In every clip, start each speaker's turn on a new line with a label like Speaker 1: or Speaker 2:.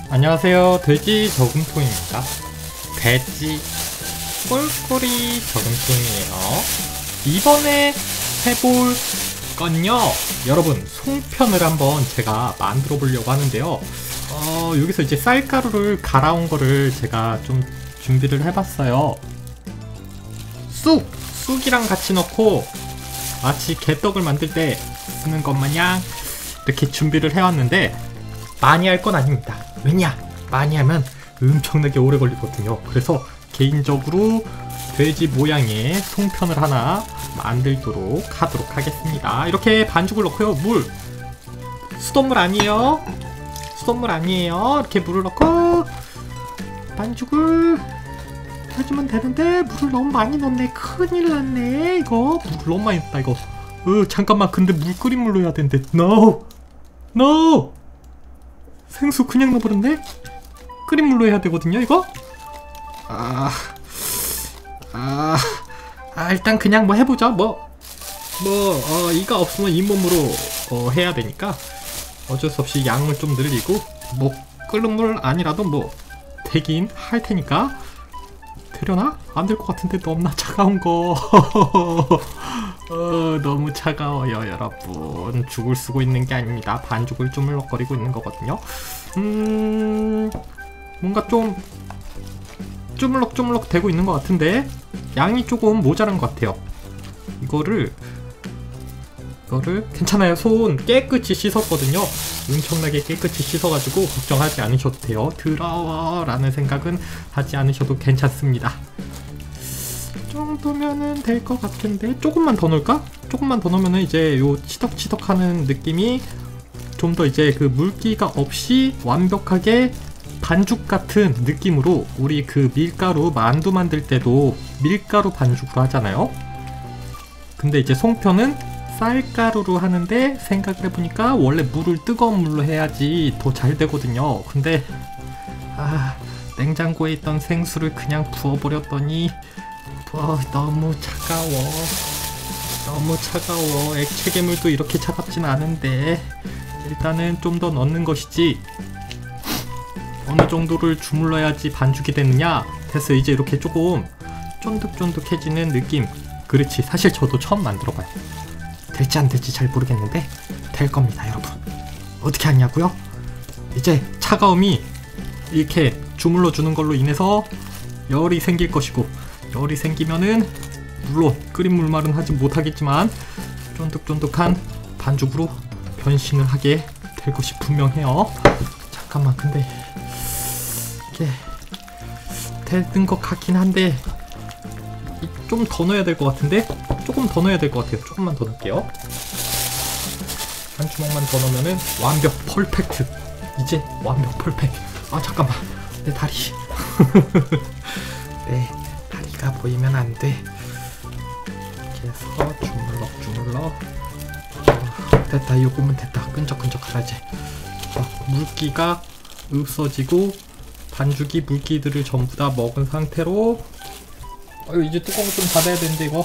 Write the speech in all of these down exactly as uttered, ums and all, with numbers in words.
Speaker 1: 안녕하세요, 돼지 저금통입니다. 돼지 꿀꿀이 저금통이에요. 이번에 해볼 건요, 여러분 송편을 한번 제가 만들어 보려고 하는데요. 어, 여기서 이제 쌀가루를 갈아온 거를 제가 좀 준비를 해봤어요. 쑥! 쑥이랑 같이 넣고 마치 개떡을 만들 때 쓰는 것 마냥 이렇게 준비를 해왔는데, 많이 할 건 아닙니다. 왜냐? 많이 하면 엄청나게 오래 걸리거든요. 그래서 개인적으로 돼지 모양의 송편을 하나 만들도록 하도록 하겠습니다. 이렇게 반죽을 넣고요. 물! 수돗물 아니에요. 수돗물 아니에요. 이렇게 물을 넣고 반죽을 해주면 되는데, 물을 너무 많이 넣네. 큰일 났네. 이거 물을 너무 많이 넣었다 이거. 어, 잠깐만. 근데 물 끓인 물로 해야 되는데. No! No! 생수 그냥 넣어버렸네? 끓인 물로 해야 되거든요 이거? 아... 아... 아 일단 그냥 뭐 해보자. 뭐... 뭐... 어... 이가 없으면 잇몸으로 어, 해야 되니까 어쩔 수 없이 양을 좀 늘리고, 뭐 끓는 물 아니라도 뭐 되긴 할 테니까. 되려나? 안 될 것 같은데 너무나 차가운 거. 어, 너무 차가워요 여러분. 죽을 쓰고 있는 게 아닙니다. 반죽을 쪼물럭거리고 있는 거거든요. 음... 뭔가 좀 쪼물럭쪼물럭 되고 있는 것 같은데 양이 조금 모자란 것 같아요. 이거를 이거를 괜찮아요. 손 깨끗이 씻었거든요. 엄청나게 깨끗이 씻어가지고 걱정하지 않으셔도 돼요. 더러워 라는 생각은 하지 않으셔도 괜찮습니다. 이 정도면은 될 것 같은데, 조금만 더 넣을까? 조금만 더 넣으면은 이제 요 치덕치덕 하는 느낌이 좀 더 이제 그 물기가 없이 완벽하게 반죽 같은 느낌으로, 우리 그 밀가루 만두 만들 때도 밀가루 반죽으로 하잖아요. 근데 이제 송편은 쌀가루로 하는데, 생각을 해보니까 원래 물을 뜨거운 물로 해야지 더 잘 되거든요. 근데 아, 냉장고에 있던 생수를 그냥 부어버렸더니 어, 너무 차가워. 너무 차가워. 액체 괴물도 이렇게 차갑진 않은데, 일단은 좀 더 넣는 것이지. 어느 정도를 주물러야지 반죽이 되느냐. 됐어. 이제 이렇게 조금 쫀득쫀득해지는 느낌. 그렇지. 사실 저도 처음 만들어봐요. 될지 안 될지 잘 모르겠는데 될 겁니다 여러분. 어떻게 하냐고요? 이제 차가움이 이렇게 주물러 주는 걸로 인해서 열이 생길 것이고, 열이 생기면은 물론 끓인 물말은 하지 못하겠지만 쫀득쫀득한 반죽으로 변신을 하게 될 것이 분명해요. 잠깐만, 근데 이게 되는 것 같긴 한데 좀 더 넣어야 될 것 같은데? 조금 더 넣어야 될 것 같아요. 조금만 더 넣을게요. 한 주먹만 더 넣으면은 완벽 펄펙트. 이제 완벽 펄펙트. 아 잠깐만, 내 다리. 내 다리가 보이면 안 돼. 이렇게 해서 주물럭 주물럭. 어, 됐다. 이거 보면 됐다. 끈적끈적하다 이제. 어, 물기가 없어지고 반죽이 물기들을 전부 다 먹은 상태로. 어, 이제 뚜껑을 좀 닫아야 되는데 이거.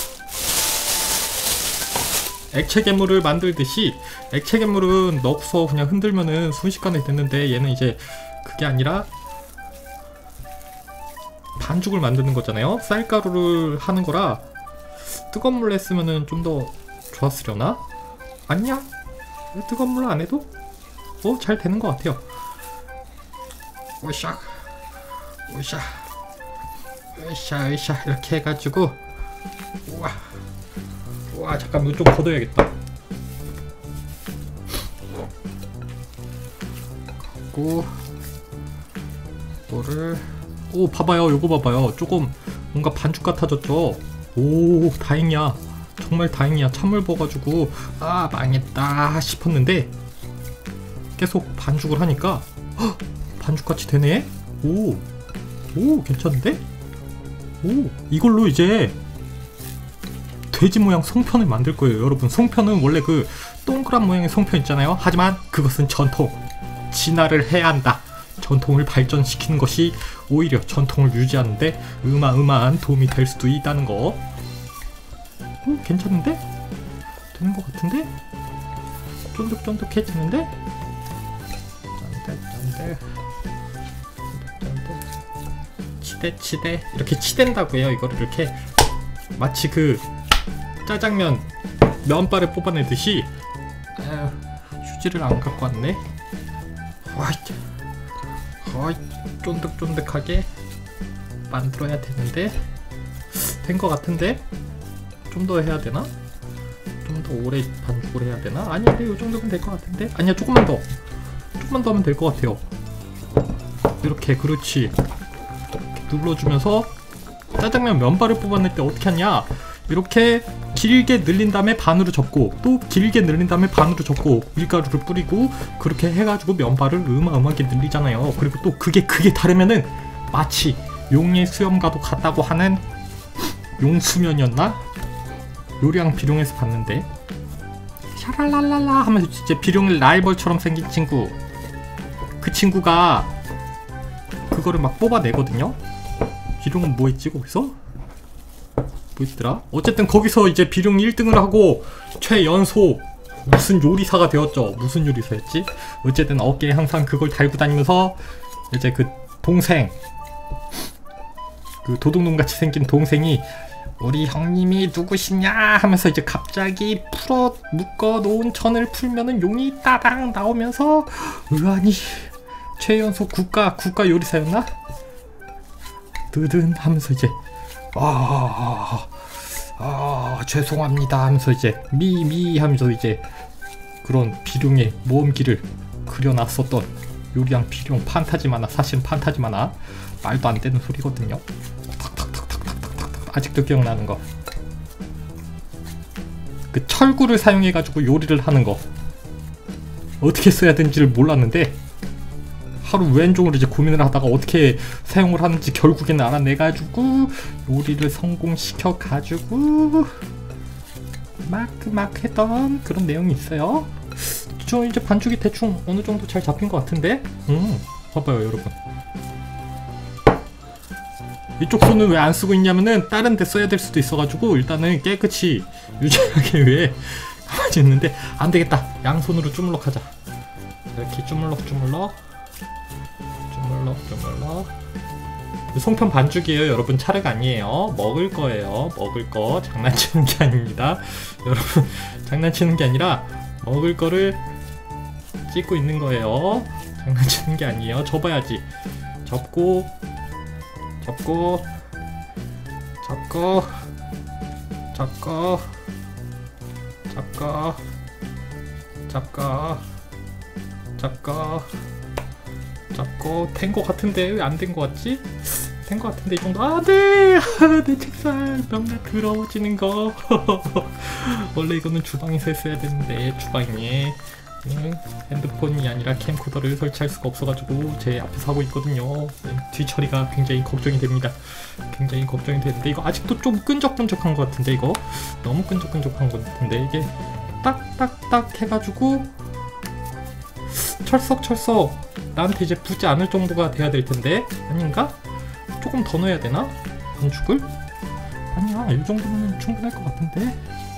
Speaker 1: 액체 괴물을 만들듯이 액체 괴물은 넣고서 그냥 흔들면은 순식간에 됐는데, 얘는 이제 그게 아니라 반죽을 만드는 거잖아요. 쌀가루를 하는 거라 뜨거운 물에 했으면은 좀 더 좋았으려나? 아니야? 뜨거운 물 안 해도 어, 잘 되는 것 같아요. 오샤 오샤 으쌰 으쌰 이렇게 해가지고. 우와 우와 잠깐 이거 좀 걷어야겠다. 갖고 이거를, 오 봐봐요. 요거 봐봐요. 조금 뭔가 반죽 같아졌죠. 오 다행이야. 정말 다행이야. 찬물 부어가지고 아 망했다 싶었는데 계속 반죽을 하니까 헉, 반죽같이 되네. 오, 오 괜찮은데? 오, 이걸로 이제 돼지 모양 송편을 만들 거예요 여러분. 송편은 원래 그 동그란 모양의 송편 있잖아요. 하지만 그것은 전통. 진화를 해야 한다. 전통을 발전시키는 것이 오히려 전통을 유지하는데 어마어마한 도움이 될 수도 있다는 거. 오, 괜찮은데? 되는 것 같은데? 쫀득쫀득해지는데? 짠짠짠 쫀득쫀득 치대 치대 이렇게 치댄다고요. 이거를 이렇게 마치 그 짜장면 면발을 뽑아내듯이. 아유, 휴지를 안 갖고 왔네. 와이, 와이, 쫀득쫀득하게 만들어야 되는데 된 것 같은데 좀 더 해야 되나? 좀 더 오래 반죽을 해야 되나? 아닌데 이 정도면 될 것 같은데? 아니야, 조금만 더 조금만 더 하면 될 것 같아요. 이렇게, 그렇지. 이렇게 눌러주면서 짜장면 면발을 뽑아낼 때 어떻게 하냐, 이렇게 길게 늘린 다음에 반으로 접고 또 길게 늘린 다음에 반으로 접고 밀가루를 뿌리고 그렇게 해가지고 면발을 으마으마하게 늘리잖아요. 그리고 또 그게 그게 다르면은 마치 용의 수염과도 같다고 하는 용수면이었나? 요리왕 비룡에서 봤는데 샤랄랄랄라 하면서 진짜 비룡의 라이벌처럼 생긴 친구, 그 친구가 그거를 막 뽑아내거든요. 비룡은 뭐 했지 거기서? 뭐 있더라? 어쨌든 거기서 이제 비룡이 일 등을 하고 최연소 무슨 요리사가 되었죠. 무슨 요리사였지? 어쨌든 어깨에 항상 그걸 달고 다니면서 이제 그 동생, 그 도둑놈같이 생긴 동생이 우리 형님이 누구시냐 하면서 이제 갑자기 풀어 묶어 놓은 천을 풀면은 용이 따당 나오면서 으아니 최연소 국가 국가 요리사였나? 드든 하면서 이제 아, 아 죄송합니다 하면서 이제 미미 하면서 이제 그런 비룡의 모험기를 그려놨었던 요리왕 비룡 판타지 만화. 사실은 판타지 만화 말도 안 되는 소리거든요. 탁탁탁탁탁탁탁 아직도 기억나는 거. 그 철구를 사용해가지고 요리를 하는 거 어떻게 써야 되는지를 몰랐는데 하루 왼종일 이제 고민을 하다가 어떻게 사용을 하는지 결국에는 알아내가지고 요리를 성공시켜가지고 막 막 했던 그런 내용이 있어요. 저 이제 반죽이 대충 어느 정도 잘 잡힌 것 같은데? 음, 봐봐요 여러분. 이쪽 손은 왜 안 쓰고 있냐면은 다른 데 써야 될 수도 있어가지고 일단은 깨끗이 유지하기 위해 가만히 있는데 안 되겠다. 양손으로 주물럭 하자. 이렇게 주물럭 주물럭 주물럭 주물럭. 송편 반죽이에요 여러분. 차례가 아니에요. 먹을 거예요. 먹을 거. 장난치는 게 아닙니다 여러분. 장난치는 게 아니라 먹을 거를 찍고 있는 거예요. 장난치는 게 아니에요. 접어야지. 접고 접고 접고 접고 접고 접고 접고 잡고 된 거 같은데 왜 안 된 거 같지? 된 거 같은데 이 정도. 아, 네! 내 책상 너무나 더러워지는 거. 원래 이거는 주방에서 했어야 되는데 주방에 음, 핸드폰이 아니라 캠코더를 설치할 수가 없어가지고 제 앞에서 하고 있거든요. 뒤처리가 굉장히 걱정이 됩니다. 굉장히 걱정이 되는데 이거 아직도 좀 끈적끈적한 것 같은데 이거 너무 끈적끈적한 것 같은데 이게 딱딱딱 해가지고 철썩철썩 나한테 이제 붙지 않을 정도가 돼야 될 텐데 아닌가? 조금 더 넣어야 되나? 반죽을? 아니야, 이 정도면 충분할 것 같은데.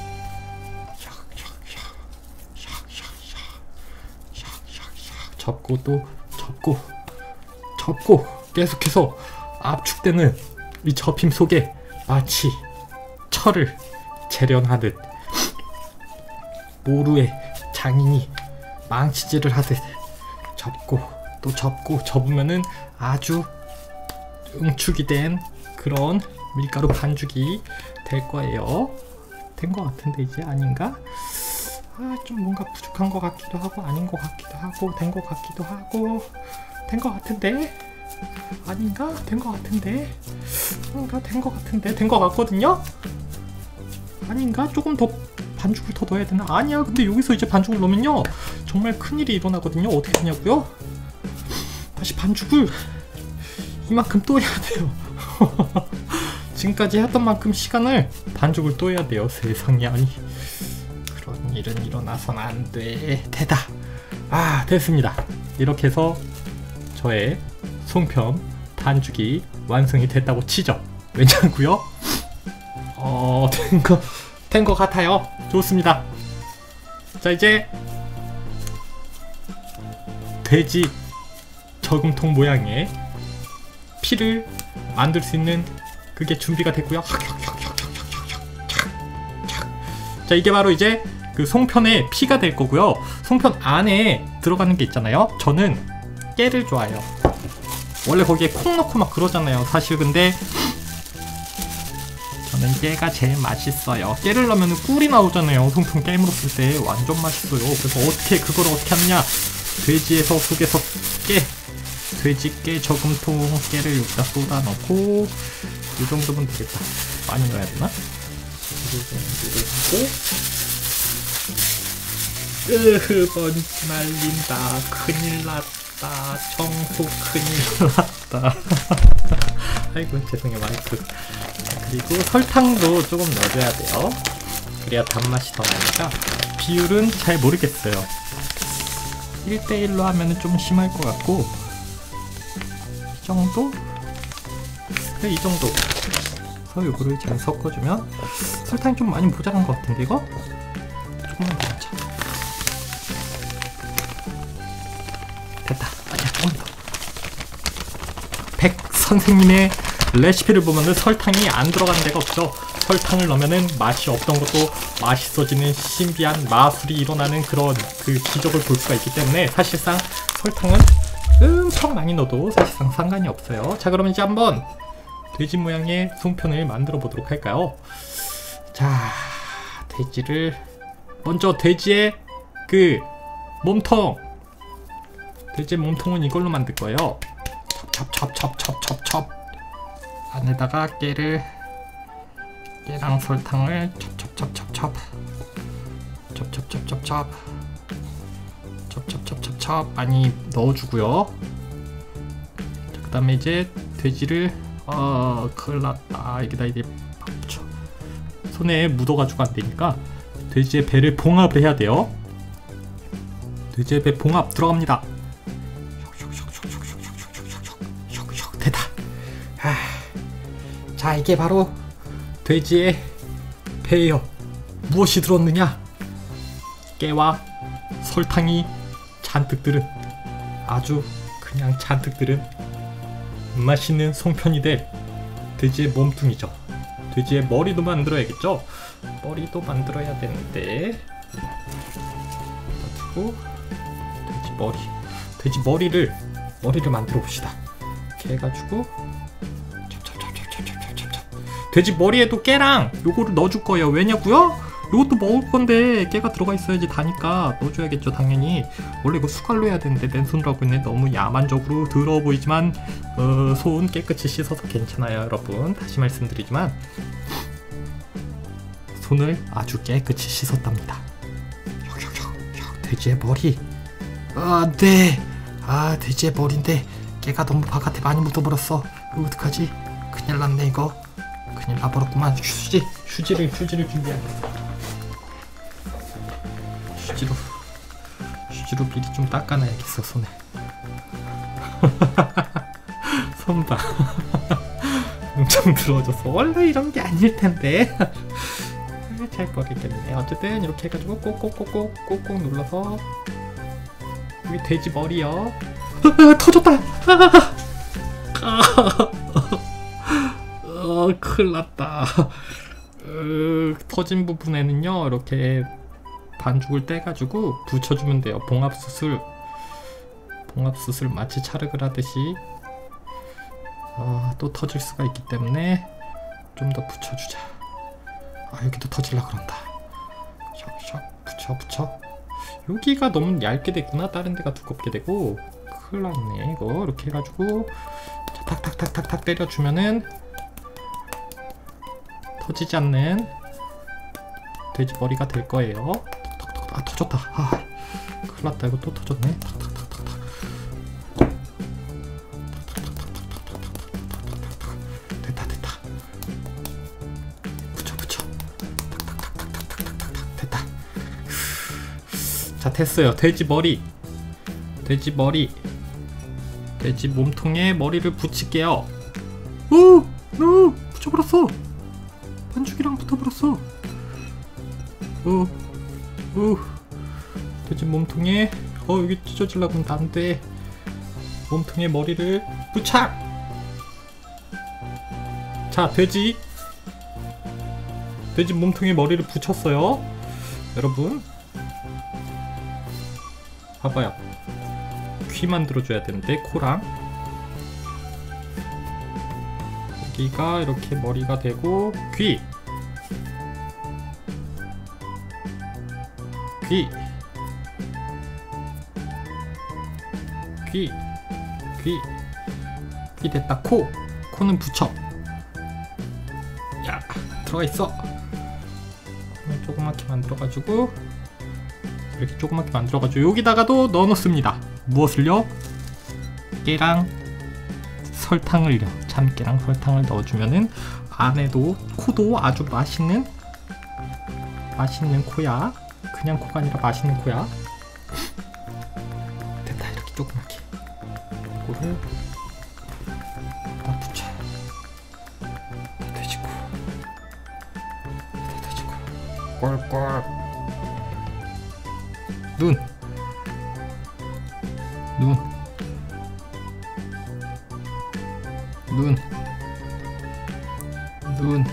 Speaker 1: 접고 또 접고 접고 계속해서 압축되는 이 접힘 속에 마치 철을 재련하듯 모루의 장인이 망치질을 하듯 접고 또 접고 접으면은 아주 응축이 된 그런 밀가루 반죽이 될 거예요. 된 거 같은데 이제 아닌가? 아, 좀 뭔가 부족한 것 같기도 하고 아닌 것 같기도 하고 된 것 같기도 하고 된 것 같은데 아닌가? 된 것 같은데 뭔가 된 것 같은데 된 것 같거든요? 아닌가? 조금 더 반죽을 더 넣어야 되나? 아니야. 근데 여기서 이제 반죽을 넣으면요 정말 큰일이 일어나거든요. 어떻게 되냐고요? 다시 반죽을 이만큼 또 해야 돼요. 지금까지 했던 만큼 시간을 반죽을 또 해야 돼요. 세상에. 아니 그런 일은 일어나선 안 돼. 되다. 아, 됐습니다. 이렇게 해서 저의 송편 반죽이 완성이 됐다고 치죠. 괜찮고요. 어, 된 거, 된 거 같아요. 좋습니다. 자, 이제 돼지 저금통 모양의 피를 만들 수 있는 그게 준비가 됐고요. 자, 이게 바로 이제 그 송편의 피가 될 거고요. 송편 안에 들어가는 게 있잖아요. 저는 깨를 좋아해요. 원래 거기에 콩 넣고 막 그러잖아요. 사실 근데 저는 깨가 제일 맛있어요. 깨를 넣으면 꿀이 나오잖아요. 송편 깨 물었을 때 완전 맛있어요. 그래서 어떻게 그걸 어떻게 하느냐? 돼지에서 속에서 깨, 돼지 깨 저금통 깨를 여기다 쏟아 넣고 이 정도면 되겠다. 많이 넣어야 되나? 이 정도 넣고 으흐, 먼지 날린다. 큰일 났다. 청소 큰일 났다. 아이고, 죄송해요, 마이크. 그리고 설탕도 조금 넣어줘야 돼요. 그래야 단맛이 더 나니까. 비율은 잘 모르겠어요. 일 대 일로 하면 좀 심할 것 같고, 이 정도? 네, 이 정도. 그래서 요거를 잘 섞어주면 설탕이 좀 많이 모자란 것 같은데, 이거? 조금만 더 넣자. 됐다. 아니야, 조금 더. 백 선생님의 레시피를 보면은 설탕이 안 들어가는 데가 없죠. 설탕을 넣으면은 맛이 없던 것도 맛있어지는 신비한 마술이 일어나는 그런 그 기적을 볼 수가 있기 때문에 사실상 설탕은 엄청 많이 넣어도 사실상 상관이 없어요. 자, 그러면 이제 한번 돼지 모양의 송편을 만들어 보도록 할까요? 자, 돼지를 먼저 돼지의 그 몸통, 돼지의 몸통은 이걸로 만들 거예요. 찹찹찹찹찹찹찹 안에다가 깨를 깨랑 설탕을 찹찹찹찹찹 찹찹찹찹찹 찹찹찹찹찹 많이 넣어주고요. 그 다음에 이제 돼지를 어 큰일났다. 여기다 이제 붙여. 손에 묻어가지고 안되니까 돼지의 배를 봉합을 해야 돼요. 돼지의 배 봉합 들어갑니다. 됐다. 아, 자, 이게 바로 돼지의 배예요. 무엇이 들었느냐? 깨와 설탕이 잔뜩 들은, 아주 그냥 잔뜩 들은 맛있는 송편이 될 돼지의 몸뚱이죠. 돼지의 머리도 만들어야겠죠? 머리도 만들어야 되는데, 그리고 돼지 머리, 돼지 머리를 머리를 만들어 봅시다. 이렇게 해가지고 찹찹찹찹찹찹찹찹 돼지 머리에도 깨랑 요거를 넣어줄 거예요. 왜냐고요? 요것도 먹을 건데 깨가 들어가 있어야지 다니까 넣어줘야겠죠, 당연히. 원래 이거 수갈로 해야 되는데 맨손으로 하고 있네. 너무 야만적으로 더러워 보이지만 어, 손 깨끗이 씻어서 괜찮아요, 여러분. 다시 말씀드리지만 손을 아주 깨끗이 씻었답니다. 돼지의 머리. 아, 네. 아, 돼지의 머리인데 깨가 너무 바깥에 많이 묻어버렸어. 이거 어떡하지? 큰일 났네, 이거. 큰일 나버렸구만. 휴지, 휴지를, 휴지를 준비하겠어. 휴지로, 휴지로 미리 좀 닦아놔야겠어, 손에. 손 봐. 엄청 더러워졌어. 원래 이런 게 아닐 텐데. 잘 모르겠네. 어쨌든 이렇게 해가지고 꼭꼭꼭꼭 꼭꼭 눌러서 여기 돼지 머리요. 터졌다. 어, 큰일났다. 으, 터진 부분에는요 이렇게 반죽을 떼가지고 붙여주면 돼요. 봉합수술 봉합수술 마치 촬흙을 하듯이. 어, 또 터질 수가 있기 때문에 좀 더 붙여주자. 아, 여기도 터질라 그런다. 샥샥 붙여 붙여. 여기가 너무 얇게 됐구나. 다른 데가 두껍게 되고. 큰일 났네. 이거 이렇게 해가지고 자, 탁탁탁탁탁 때려주면은 터지지 않는 돼지 머리가 될 거예요. 탁탁탁. 아, 터졌다. 아, 큰일 났다. 이거 또 터졌네. 탁탁탁탁탁. 됐다 됐다. 붙여 붙여. 탁탁탁탁탁탁탁. 됐다. 자, 됐어요. 돼지 머리. 돼지 머리. 돼지 몸통에 머리를 붙일게요. 오! 오! 붙여버렸어! 반죽이랑 붙어버렸어! 오! 오! 돼지 몸통에 어, 여기 찢어지려고 하면 안돼. 몸통에 머리를 부착! 자, 돼지 돼지 몸통에 머리를 붙였어요. 여러분 봐봐요. 귀 만들어줘야 되는데 코랑 여기가 이렇게 머리가 되고 귀 귀 귀 귀 귀 됐다. 코 코는 붙여. 야 들어가 있어. 조그맣게 만들어가지고 이렇게 조그맣게 만들어가지고 여기다가도 넣어놓습니다. 무엇을요? 깨랑 설탕을요. 참깨랑 설탕을 넣어주면은 안에도 코도 아주 맛있는 맛있는 코야. 그냥 코가 아니라 맛있는 코야. 됐다. 이렇게 조그맣게 이거를 다 붙여. 다 돼지코 다 돼지코 꼴꼴 눈 눈 눈, 눈,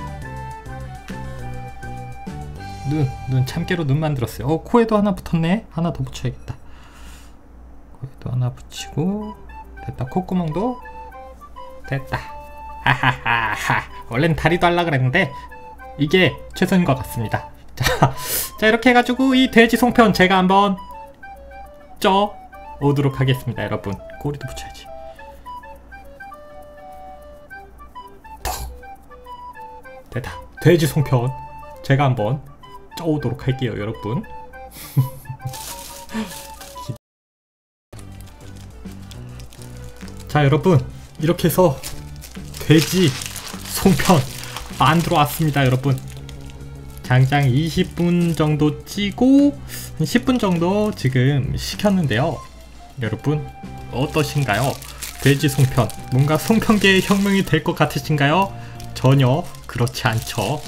Speaker 1: 눈, 눈, 참깨로 눈 만들었어요. 어, 코에도 하나 붙었네. 하나 더 붙여야겠다. 코에도 하나 붙이고 됐다. 콧구멍도 됐다. 하하하하. 원래는 다리도 하려고 그랬는데 이게 최선인 것 같습니다. 자, 자 이렇게 해가지고 이 돼지 송편 제가 한번 쪄 오도록 하겠습니다. 여러분 꼬리도 붙여야지. 됐다. 돼지 송편 제가 한번 쪄오도록 할게요. 여러분 자 여러분 이렇게 해서 돼지 송편 만들어 왔습니다. 여러분 장장 이십 분 정도 찌고 십 분 정도 지금 식혔는데요. 여러분 어떠신가요? 돼지 송편 뭔가 송편계의 혁명이 될 것 같으신가요? 전혀 그렇지 않죠.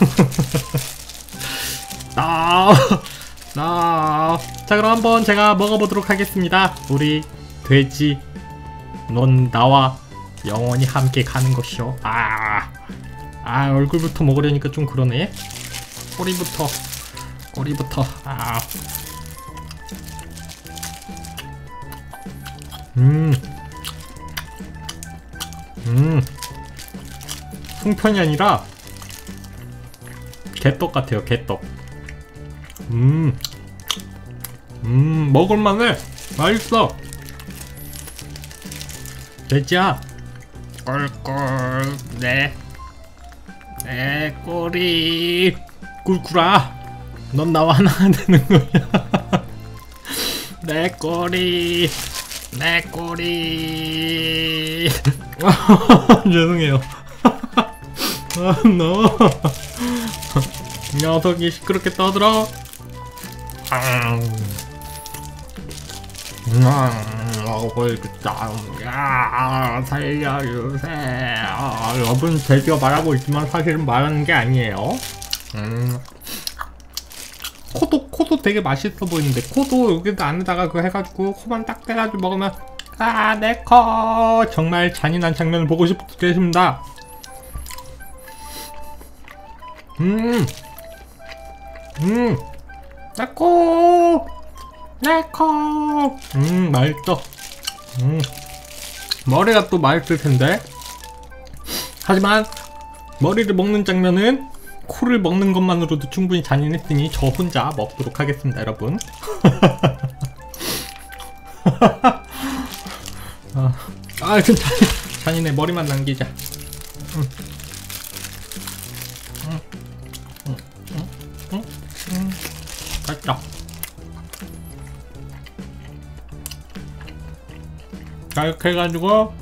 Speaker 1: 아, 아. 자 그럼 한번 제가 먹어보도록 하겠습니다. 우리 돼지 넌 나와 영원히 함께 가는 것이오. 아, 아 얼굴부터 먹으려니까 좀 그러네. 꼬리부터 꼬리부터 아. 음 음. 송편이 아니라 개떡 같아요. 개떡. 음, 음, 먹을만해. 맛있어. 돼지야. 꿀꿀. 네. 내 꼬리. 꿀꿀아. 넌 나와 하나 되는 거야. 내 꼬리. 내 꼬리. 죄송해요. 아, 너 녀석이 시끄럽게 떠들어. 먹을 야 살려주세요. 여러분 돼지가 말하고 있지만 사실은 말하는 게 아니에요. 음. 코도 코도 되게 맛있어 보이는데 코도 여기 안에다가 그거 해가지고 코만 딱 떼가지고 먹으면 아 내 코 정말 잔인한 장면을 보고 싶겠습니다. 음, 음, 내 코, 내 코, 음, 맛있어. 음, 머리가 또 맛있을 텐데. 하지만 머리를 먹는 장면은 코를 먹는 것만으로도 충분히 잔인했으니 저 혼자 먹도록 하겠습니다, 여러분. 아, 아, 좀 잔인, 잔인해. 머리만 남기자. 음. 맛있다. 자 이렇게 해가지고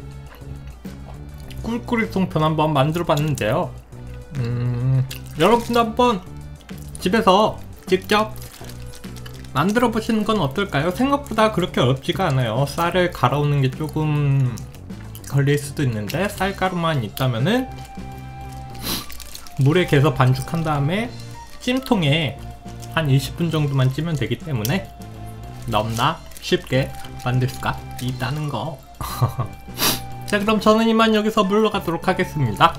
Speaker 1: 꿀꿀이 송편 한번 만들어 봤는데요. 음, 여러분도 한번 집에서 직접 만들어 보시는 건 어떨까요? 생각보다 그렇게 어렵지가 않아요. 쌀을 갈아오는 게 조금 걸릴 수도 있는데 쌀가루만 있다면은 물에 개서 반죽한 다음에 찜통에 한 이십 분 정도만 찌면 되기 때문에 너무나 쉽게 만들 수가 있다는 거 자, 그럼 저는 이만 여기서 물러가도록 하겠습니다.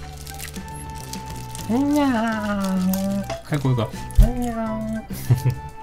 Speaker 1: 안녕. 아이고 이거 안녕.